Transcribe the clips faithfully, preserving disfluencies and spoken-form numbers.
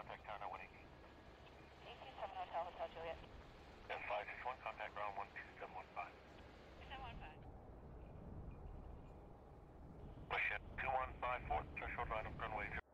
contact tower one eighty. eight two seven Hotel, Hotel Juliet. Yeah, five six one, contact ground one two seven one five. two seven one five. Push it, two one five four, threshold right up runway zero.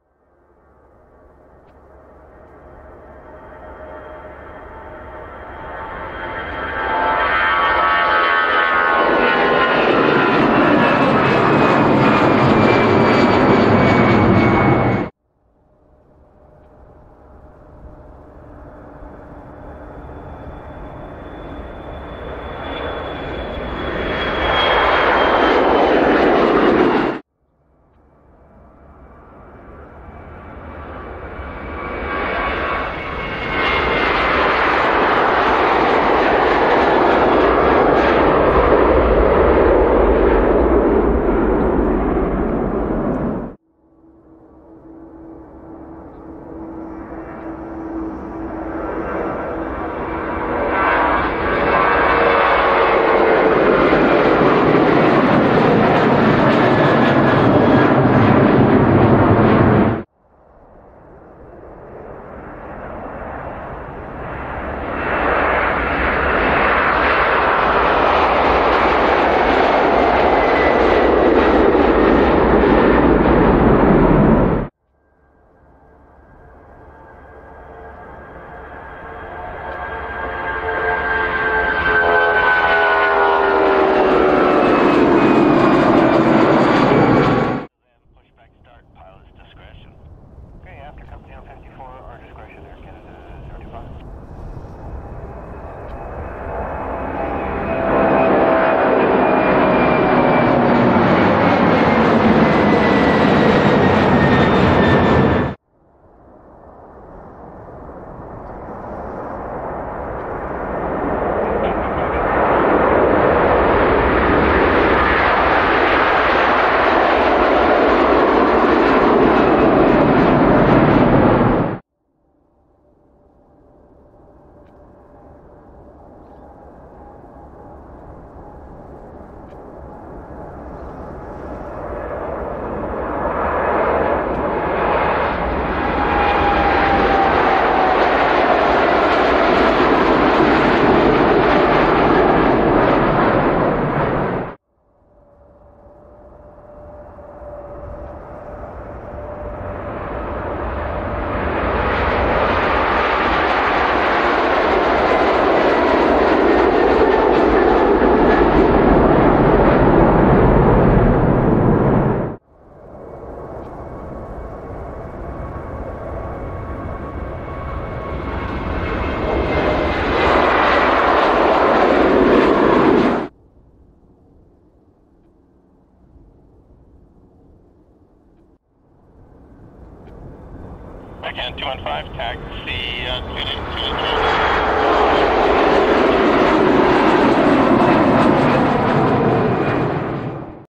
Again, two one five, taxi, uh, two two two.